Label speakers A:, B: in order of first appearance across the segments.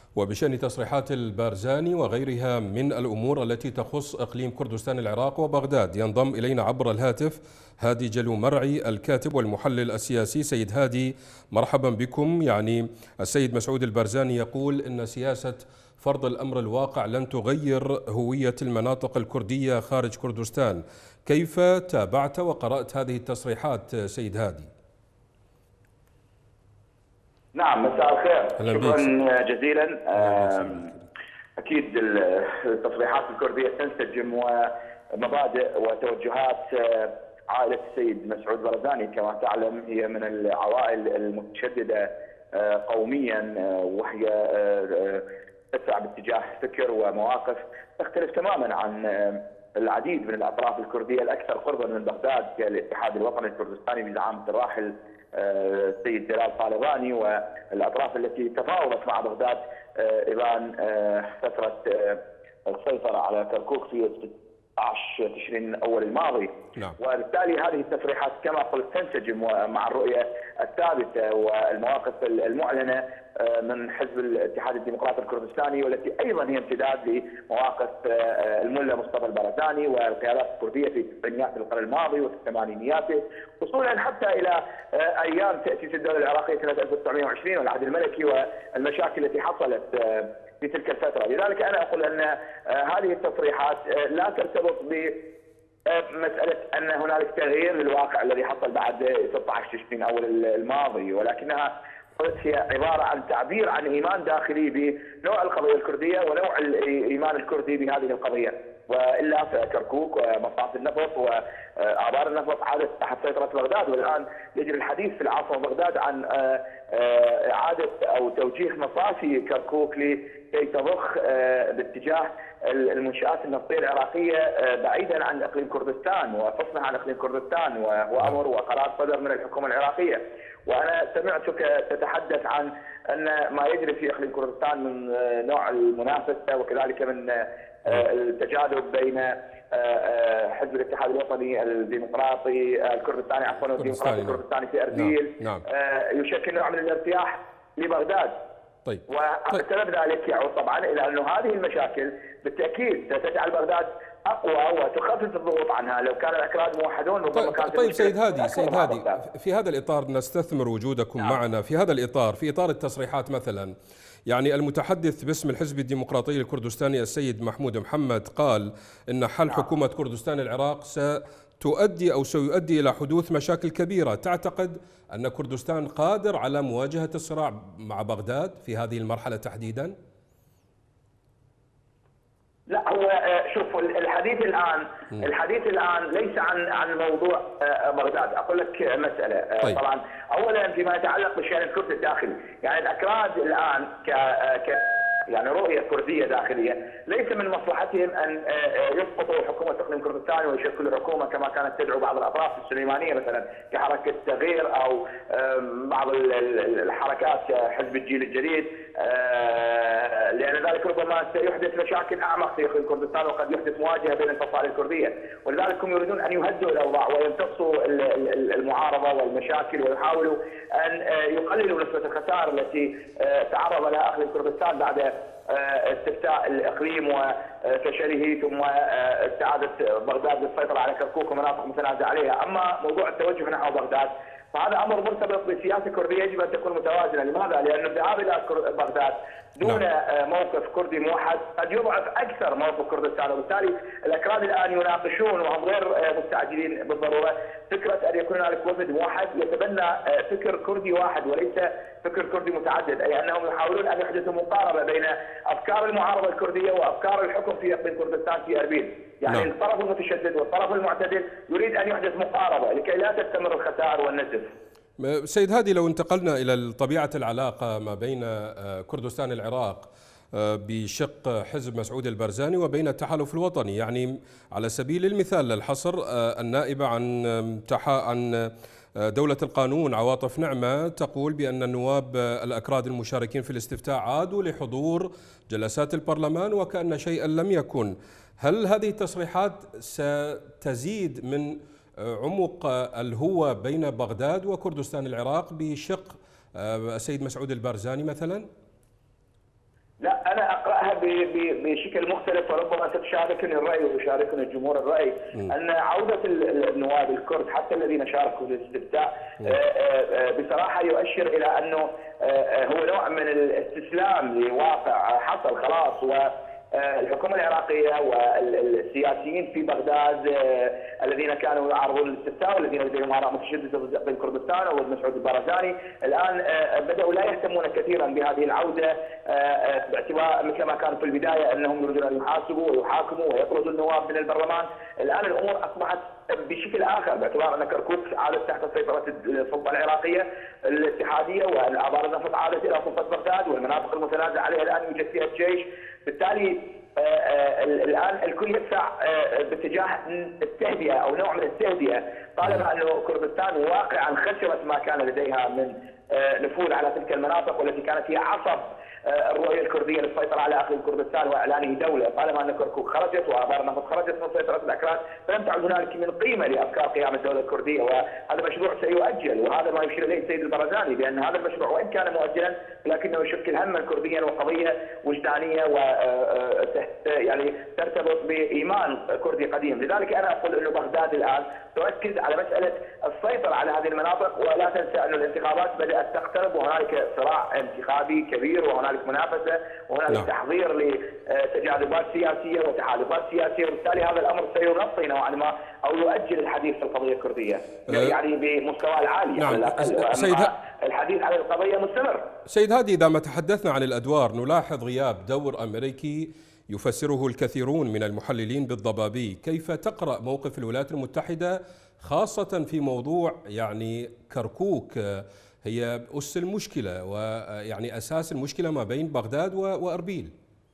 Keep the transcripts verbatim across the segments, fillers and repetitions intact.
A: وبشأن تصريحات البارزاني وغيرها من الأمور التي تخص إقليم كردستان العراق وبغداد، ينضم إلينا عبر الهاتف هادي جلو مرعي الكاتب والمحلل السياسي. سيد هادي، مرحبا بكم. يعني السيد مسعود البارزاني يقول إن سياسة فرض الأمر الواقع لن تغير هوية المناطق الكردية خارج كردستان. كيف تابعت وقرأت هذه التصريحات سيد هادي؟
B: نعم، مساء الخير. شكرا جزيلا. أكيد التصريحات الكردية تنسجم ومبادئ وتوجهات عائلة السيد مسعود البارزاني. كما تعلم هي من العوائل المتشددة قوميا، وهي تسعى باتجاه فكر ومواقف تختلف تماما عن العديد من الأطراف الكردية الأكثر قربا من بغداد كالاتحاد الوطني الكردستاني بزعامة الراحل السيد جلال طالباني، والأطراف التي تفاوضت مع بغداد إبان فترة السيطرة على كركوك في ستة عشر تشرين الأول الماضي.
A: نعم.
B: وبالتالي هذه التصريحات كما قلت تنسجم مع الرؤية الثابتة والمواقف المعلنة من حزب الاتحاد الديمقراطي الكردستاني، والتي أيضا هي امتداد لمواقف الملا مصطفى البارزاني والقيادات الكردية في التسعينيات القرن الماضي وفي الثمانينيات، وصولا حتى إلى أيام تأسيس الدولة العراقية سنة ألف وتسعمئة وعشرين والعهد الملكي والمشاكل التي حصلت في تلك الفترة. لذلك أنا أقول أن هذه التصريحات لا ترتبط بمسألة أن هنالك تغيير للواقع الذي حصل بعد ستة عشر تشرين أول الماضي، ولكنها هي عبارة عن تعبير عن إيمان داخلي بنوع القضية الكردية ونوع الإيمان الكردي بهذه القضية. وإلا فكركوك ومصاف النفط وآبار النفط عادت تحت سيطرة بغداد، والآن يجري الحديث في العاصمة بغداد عن إعادة أو توجيه مصافي كركوك لكي تضخ باتجاه المنشآت النفطية العراقية بعيدا عن إقليم كردستان وفصلها عن إقليم كردستان، وهو أمر وقرار صدر من الحكومة العراقية. وأنا سمعتك تتحدث عن أن ما يجري في إقليم كردستان من نوع المنافسة وكذلك من التجاذب بين حزب الاتحاد الوطني الديمقراطي الكردستاني عفوا الديمقراطي الكردستاني في أربيل.
A: نعم.
B: يشكل نوع من الارتياح لبغداد.
A: طيب.
B: وسبب ذلك يعود طبعا إلى أنه هذه المشاكل بالتأكيد ستجعل بغداد أقوى وتخفف الضغوط عنها. لو كان الأكراد موحدون ربما كانت.
A: طيب سيد هادي، سيد هادي في هذا الإطار نستثمر وجودكم نعم. معنا في هذا الإطار، في إطار التصريحات مثلا، يعني المتحدث باسم الحزب الديمقراطي الكردستاني السيد محمود محمد قال إن حل نعم. حكومة كردستان العراق ستؤدي أو سيؤدي إلى حدوث مشاكل كبيرة. تعتقد أن كردستان قادر على مواجهة الصراع مع بغداد في هذه المرحلة تحديدا؟
B: لا، هو شوف الحديث الان الحديث الان ليس عن عن موضوع بغداد. اقول لك مساله.
A: طيب.
B: طبعا اولا فيما يتعلق بالشان الكردي الداخلي، يعني الاكراد الان ك ك يعني رؤيه كرديه داخليه، ليس من مصلحتهم ان يسقطوا حكومه اقليم كردستان ويشكلوا حكومه كما كانت تدعو بعض الاطراف السليمانيه مثلا كحركه تغيير او بعض الحركات كحزب الجيل الجديد، لان ذلك ربما سيحدث مشاكل اعمق في اقليم كردستان وقد يحدث مواجهه بين الفصائل الكرديه، ولذلك هم يريدون ان يهدئوا الاوضاع ويمتصوا المعارضه والمشاكل ويحاولوا ان يقللوا نسبه الخسائر التي تعرض لها اقليم كردستان بعد استفتاء الاقليم وفشله ثم استعاده بغداد للسيطره على كركوك ومناطق متنازع عليها. اما موضوع التوجه نحو بغداد فهذا امر مرتبط بسياسه كرديه يجب ان تكون متوازنه. لماذا؟ لان الذهاب الى بغداد دون موقف كردي موحد قد يضعف اكثر موقف كردستان، وبالتالي الاكراد الان يناقشون وهم غير مستعجلين بالضروره فكره ان يكون هنالك وفد موحد يتبنى فكر كردي واحد وليس فكر كردي متعدد، اي انهم يحاولون ان يحدثوا مقاربه بين افكار المعارضه الكرديه وافكار الحكم في اقليم كردستان في اربيل. يعني نعم. الطرف المتشدد والطرف المعتدل يريد ان يحدث مقاربه لكي لا تستمر الخسائر والنزف.
A: سيد هادي، لو انتقلنا إلى طبيعة العلاقة ما بين كردستان العراق بشق حزب مسعود البارزاني وبين التحالف الوطني، يعني على سبيل المثال للحصر النائبة عن عن دولة القانون عواطف نعمة تقول بأن النواب الأكراد المشاركين في الاستفتاء عادوا لحضور جلسات البرلمان وكأن شيئا لم يكن. هل هذه التصريحات ستزيد من عمق الهوة بين بغداد وكردستان العراق بشق السيد مسعود البارزاني مثلا؟
B: لا، انا اقراها بشكل مختلف، وربما ستشاركني الراي ويشاركني الجمهور الراي ان عوده النواب الكرد حتى الذين شاركوا في الاستفتاء بصراحه يؤشر الى انه هو نوع من الاستسلام لواقع حصل خلاص، و الحكومه العراقيه والسياسيين في بغداد الذين كانوا يعارضون الاستفتاء والذين لديهم اراء متشدده ضد كردستان ومسعود البارزاني الان بداوا لا يهتمون كثيرا بهذه العوده، باعتبار مثل ما كان في البدايه انهم يريدون ان يحاسبوا ويحاكموا ويطردوا النواب من البرلمان. الان الامور اصبحت بشكل اخر، باعتبار ان كركوك عادت تحت سيطره السلطه العراقيه الاتحاديه، وابار النفط عادت الى سلطه بغداد، والمناطق المتنازع عليها الان يوجد فيها الجيش. بالتالي الان الكل يدفع باتجاه التهدئه او نوع من التهدئه، طالما انه كردستان واقعا خسرت ما كان لديها من نفوذ على تلك المناطق والتي كانت هي عصب الرؤيه الكرديه للسيطره على اقليم كردستان واعلانه دوله. طالما ان كركوك خرجت وابار النفط خرجت من سيطره الاكراد، فلم تعد هنالك من قيمه لافكار قيام الدوله الكرديه، وهذا مشروع سيؤجل، وهذا ما يشير اليه السيد البرزاني بان هذا المشروع وان كان مؤجلا لكنه يشكل هما كرديا وقضيه وجدانيه و يعني ترتبط بايمان كردي قديم. لذلك انا اقول انه بغداد الان تركز على مساله السيطره على هذه المناطق، ولا تنسى ان الانتخابات بدات تقترب وهنالك صراع انتخابي كبير وهنالك منافسه وهنالك نعم. تحضير لتجاذبات سياسيه وتحالفات سياسيه، وبالتالي هذا الامر سيغطي نوعا ما او يؤجل الحديث في القضيه الكرديه أه يعني بمستوى العالي
A: نعم.
B: على الاقل.
A: سيد
B: الحديث عن القضيه مستمر.
A: سيد هادي، اذا ما تحدثنا عن الادوار نلاحظ غياب دور امريكي يفسره الكثيرون من المحللين بالضبابي. كيف تقرأ موقف الولايات المتحدة خاصة في موضوع يعني كركوك هي أس المشكلة ويعني أساس المشكلة ما بين بغداد وأربيل؟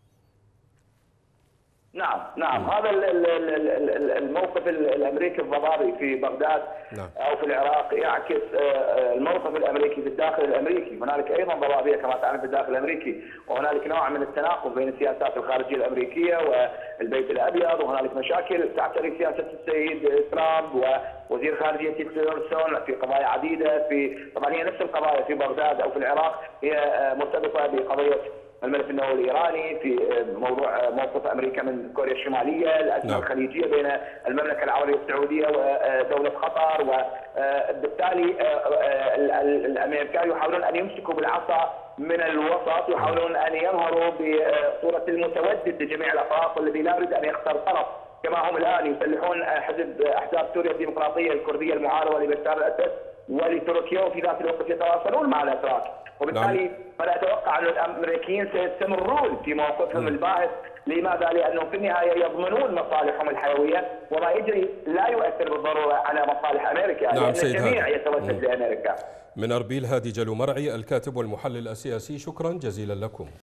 B: نعم نعم م. هذا الموقف الامريكي الضبابي في بغداد نعم. او في العراق يعكس الموقف الامريكي في الداخل الامريكي. هنالك ايضا ضبابيه كما تعلم في الداخل الامريكي، وهنالك نوع من التناقض بين السياسات الخارجيه الامريكيه والبيت الابيض، وهنالك مشاكل تعتري سياسه السيد ترامب ووزير خارجيه تيلرسون في قضايا عديده. في طبعا هي نفس القضايا في بغداد او في العراق هي مرتبطه بقضيه الملف النووي الايراني، في موضوع موقف امريكا من كوريا الشماليه، الازمه نعم. الخليجيه بين المملكه العربيه السعوديه ودوله قطر، وبالتالي الامريكان يحاولون ان يمسكوا بالعصا من الوسط، يحاولون ان يظهروا بصوره المتودد لجميع الاطراف والذي لا يريد ان يختار طرف، كما هم الان يسلحون حزب احزاب سوريا الديمقراطيه الكرديه المعارضه لبشار الاسد ولتركيا، وفي ذات الوقت يتواصلون مع الاتراك، وبالتالي نعم. فلا اتوقع ان الامريكيين سيستمرون في موقفهم الباهت. لماذا؟ لانهم في النهايه يضمنون مصالحهم الحيويه، وما يجري لا يؤثر بالضروره على مصالح امريكا، نعم لان الجميع يتوسل لامريكا.
A: من اربيل، هادي جلو مرعي الكاتب والمحلل السياسي، شكرا جزيلا لكم.